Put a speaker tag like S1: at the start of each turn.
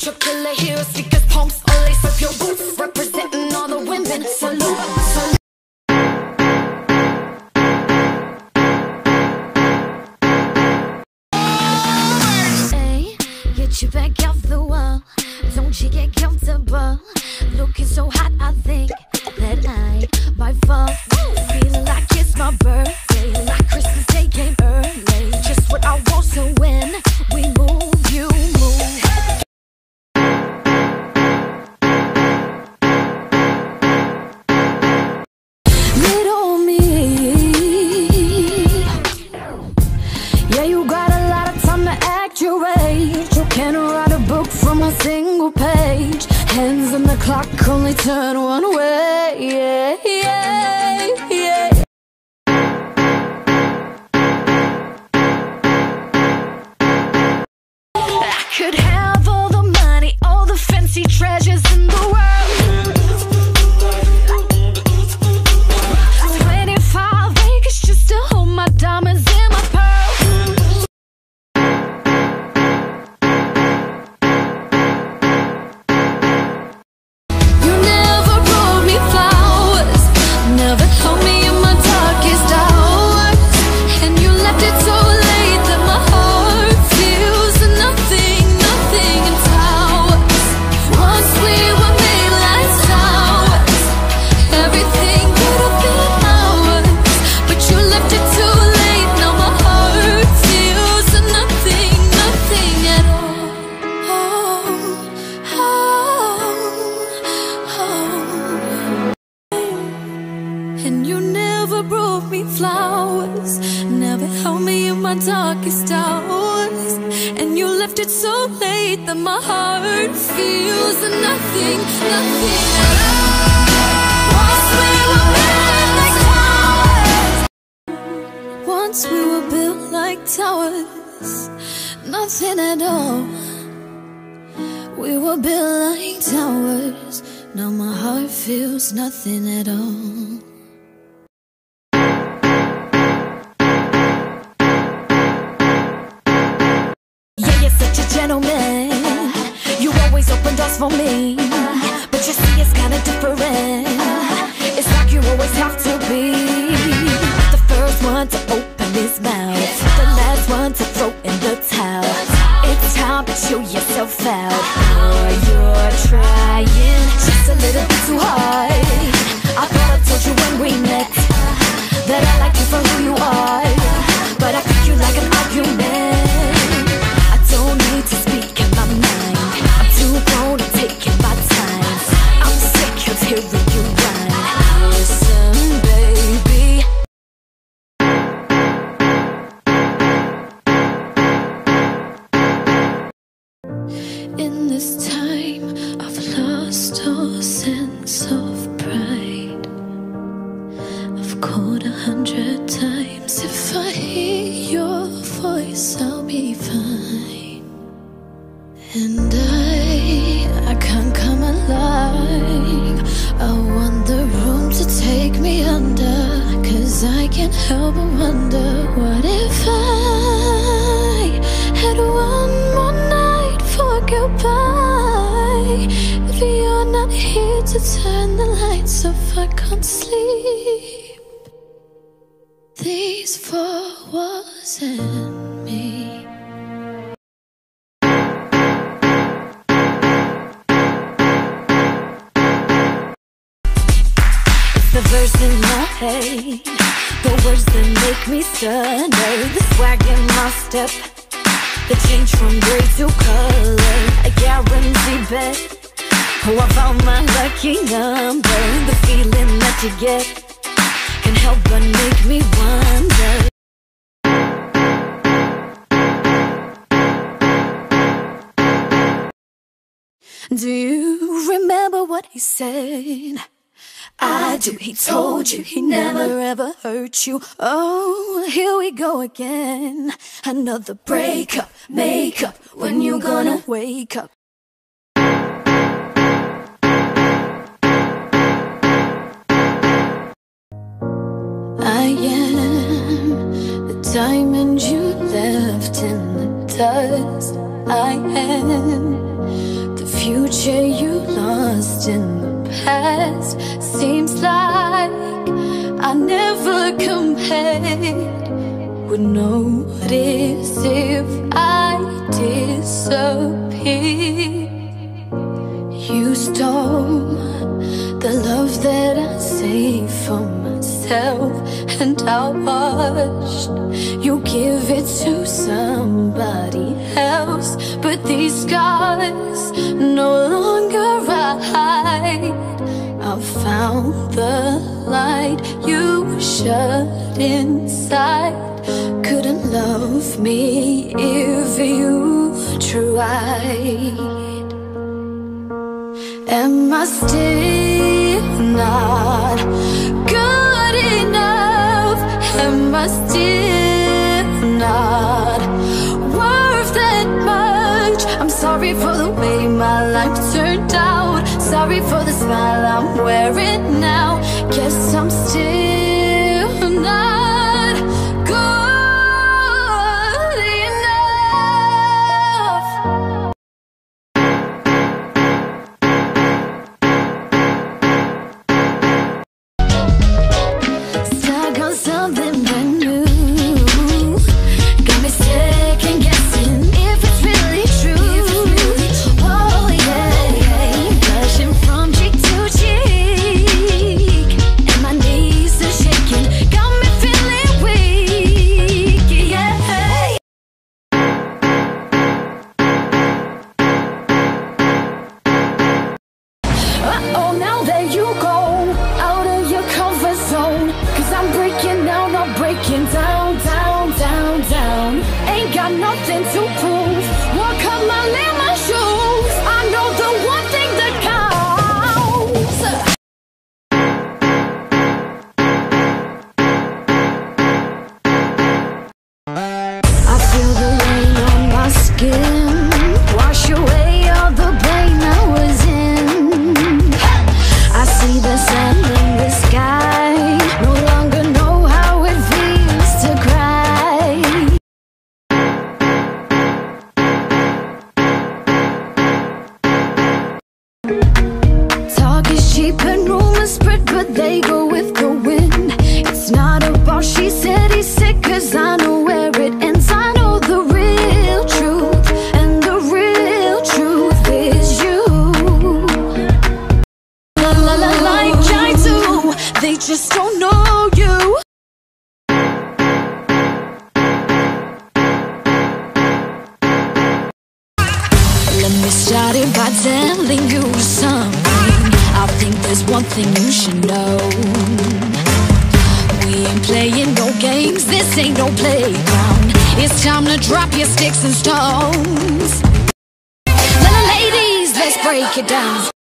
S1: chocolate here, speakers, pumps, all lace up your boots, representing all the women. Salute, salute. Hey, get your back off the wall. Don't you get comfortable? Looking so hot, I think that I might fall. Feeling like it's my birthday, like Christmas Day came early. Just what I want, so when we move, you move. Little me, yeah, you got a lot of time to act your age. You can't write a book from a single page. Hands on the clock, only turn one way. Yeah, yeah, yeah. I could have all the money, all the fancy treasures in the world. 25 acres just to hold my diamonds in my pearls. You never brought me flowers, never told me in my darkest hours, and you left it so late that my heart feels nothing, nothing in towers. Once we were made like towers, everything could have been ours, but you left it too late. Now my heart feels nothing, nothing at all. Oh, oh, oh. And you never brought me flowers, never held me in my darkest hours, and you left it so late that my heart feels nothing, nothing at all. Once we were built like towers, nothing at all. We were built like towers, now my heart feels nothing at all. Yeah, you're such a gentleman. You always open doors for me, but you see it's kinda different. It's like you always have to be the first one to open his mouth, the last one to throw in the towel. It's time to show yourself out. Boy, you're trying just a little bit too hard. I thought I told you when we met that I like you for who you are, but I think you like an argument. I don't need to speak in my mind, I'm too grown and taking my time. I'm sick of hearing you whine. Listen, baby. In this time, I've lost all sense of pride. I've called 100 times. If I hear your voice, I'll be fine. And I can't come alive. I want the room to take me under, 'cause I can't help but wonder, what if I had one more night for goodbye? If you're not here to turn the lights off, I can't sleep. These four walls and me. The verse in my head, the words that make me stutter, the swag in my step, the change from gray to color, a guarantee bet. Oh, I found my lucky number. The feeling that you get can help but make me wonder. Do you remember what he said? I do. He told you he never ever hurt you. Oh, here we go again. Another breakup, makeup. When you gonna wake up? I am the diamond you left in the dust. I am The future you lost in the past seems like I never compared. Would notice if I disappear. You stole the love that I saved for myself, and I watched you give it to somebody else. But these scars no longer hide. I found the light you shut inside. Couldn't love me if you tried. Am I still not good enough? Am I still not worth that much? I'm sorry for the way my life turned out. Sorry for the smile I'm wearing now. Guess I'm still not good enough. Stuck on something brand new. Got me second guessing if it's really true. Oh yeah, blushing from cheek to cheek, and my knees are shaking. Got me feeling weak. Yeah. Uh-oh, now there you go, out of your comfort zone. 'Cause I'm breaking down, I'm breaking down, down, down, down. Ain't got nothing to prove. Walk up my in my shoes. I know the one thing that counts. I feel the rain on my skin, wash away all the pain I was in. I see the sun in the sky, no longer know how it feels to cry. Talk is cheap and rumors spread, but they go with the wind. It's not about she said, he said, 'cause I know where it ends. I know the real truth, and the real truth is you. La la la, like I do, they just don't know you. Let me start it by telling you something. I think there's one thing you should know. We ain't playing no games, this ain't no playground. It's time to drop your sticks and stones. Ladies, let's break it down.